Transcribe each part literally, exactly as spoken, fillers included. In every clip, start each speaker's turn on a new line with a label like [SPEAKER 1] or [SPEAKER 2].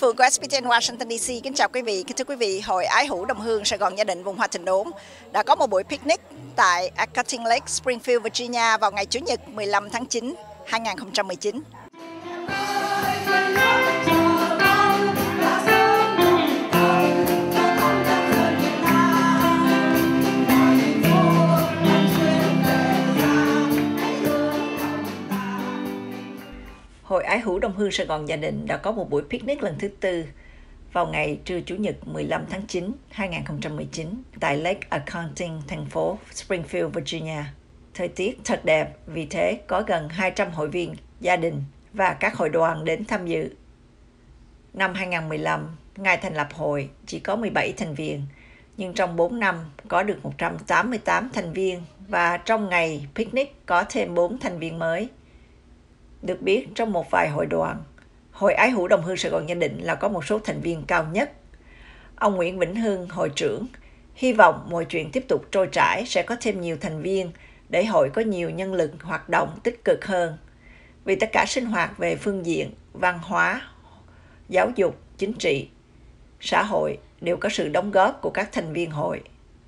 [SPEAKER 1] Phương của ét bê tê en Washington đê xê kính chào quý vị. Kính thưa quý vị, Hội Ái Hữu Đồng Hương Sài Gòn Gia Định vùng Hoa Thịnh Đốn đã có một buổi picnic tại Cutting Lake, Springfield, Virginia vào ngày Chủ nhật mười lăm tháng chín, hai nghìn không trăm mười chín. Hội Ái Hữu Đồng Hương Sài Gòn Gia Định đã có một buổi picnic lần thứ tư vào ngày trưa Chủ nhật mười lăm tháng chín, hai nghìn không trăm mười chín tại Lake Accounting, thành phố Springfield, Virginia. Thời tiết thật đẹp, vì thế có gần hai trăm hội viên, gia đình và các hội đoàn đến tham dự. Năm hai nghìn không trăm mười lăm, ngày thành lập hội chỉ có mười bảy thành viên, nhưng trong bốn năm có được một trăm tám mươi tám thành viên và trong ngày picnic có thêm bốn thành viên mới. Được biết, trong một vài hội đoàn, Hội Ái Hữu Đồng Hương Sài Gòn Gia Định là có một số thành viên cao nhất. Ông Nguyễn Vĩnh Hưng, hội trưởng, hy vọng mọi chuyện tiếp tục trôi chảy sẽ có thêm nhiều thành viên để hội có nhiều nhân lực hoạt động tích cực hơn. Vì tất cả sinh hoạt về phương diện văn hóa, giáo dục, chính trị, xã hội đều có sự đóng góp của các thành viên hội.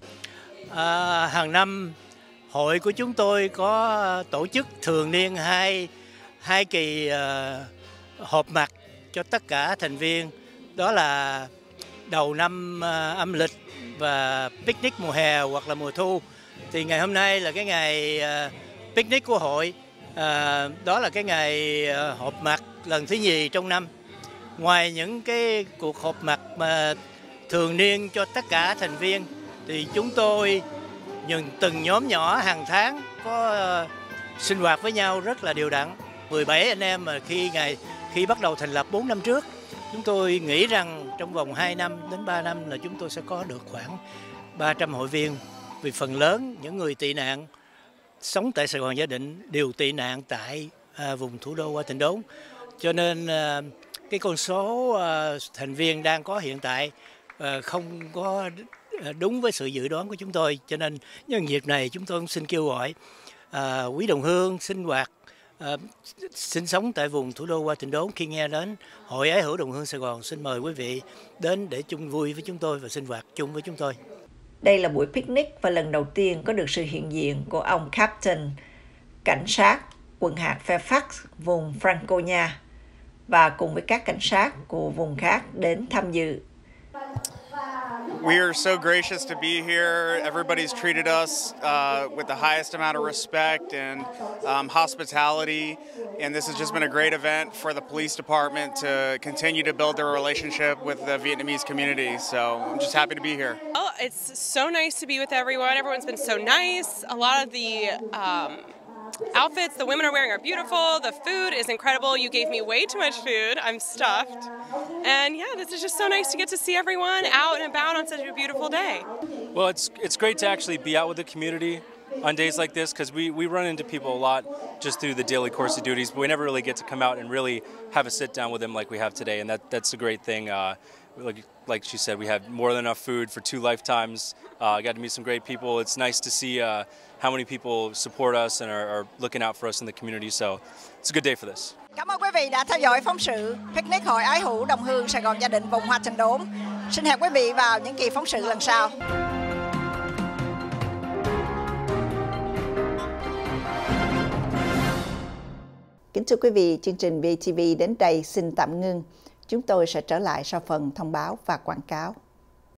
[SPEAKER 2] À, hàng năm, hội của chúng tôi có tổ chức thường niên hai hai kỳ uh, họp mặt cho tất cả thành viên, đó là đầu năm uh, âm lịch và picnic mùa hè hoặc là mùa thu. Thì ngày hôm nay là cái ngày uh, picnic của hội, uh, đó là cái ngày uh, họp mặt lần thứ nhì trong năm. Ngoài những cái cuộc họp mặt mà thường niên cho tất cả thành viên thì chúng tôi những từng nhóm nhỏ hàng tháng có uh, sinh hoạt với nhau rất là đều đặn. mười bảy anh em mà khi ngày khi bắt đầu thành lập bốn năm trước, chúng tôi nghĩ rằng trong vòng hai năm đến ba năm là chúng tôi sẽ có được khoảng ba trăm hội viên. Vì phần lớn những người tị nạn sống tại Sài Gòn Gia Định đều tị nạn tại à, vùng thủ đô Hoa Thịnh Đốn. Cho nên à, cái con số à, thành viên đang có hiện tại à, không có đúng với sự dự đoán của chúng tôi. Cho nên nhân dịp này chúng tôi cũng xin kêu gọi à, quý đồng hương sinh hoạt À, sinh sống tại vùng thủ đô Hoa Thịnh Đốn, khi nghe đến Hội Ái Hữu Đồng Hương Sài Gòn, xin mời quý vị đến để chung vui với chúng tôi và sinh hoạt chung với chúng tôi.
[SPEAKER 1] Đây là buổi picnic và lần đầu tiên có được sự hiện diện của ông Captain, cảnh sát quận hạt Fairfax, vùng Franconia, và cùng với các cảnh sát của vùng khác đến tham dự.
[SPEAKER 3] We are so gracious to be here. Everybody's treated us uh, with the highest amount of respect and um, hospitality. And this has just been a great event for the police department to continue to build their relationship with the Vietnamese community. So I'm just happy to be here.
[SPEAKER 4] Well, it's so nice to be with everyone. Everyone's been so nice. A lot of the um, outfits the women are wearing are beautiful. The food is incredible. You gave me way too much food. I'm stuffed. And yeah, this is just so nice to get to see everyone out and about on such a beautiful day.
[SPEAKER 5] Well, it's it's great to actually be out with the community on days like this, because we, we run into people a lot just through the daily course of duties, but we never really get to come out and really have a sit down with them like we have today, and that that's a great thing. Uh, like, like she said, we have more than enough food for two lifetimes. I uh, got to meet some great people. It's nice to see uh, how many people support us and are, are looking out for us in the community, so it's a good day for this.
[SPEAKER 1] Cảm ơn quý vị đã theo dõi phóng sự Picnic Hội Ái Hữu Đồng Hương Sài Gòn Gia Định vùng Hoa Thịnh Đốn. Xin hẹn quý vị vào những kỳ phóng sự lần sau. Kính thưa quý vị, chương trình vê tê vê đến đây xin tạm ngưng. Chúng tôi sẽ trở lại sau phần thông báo và quảng cáo.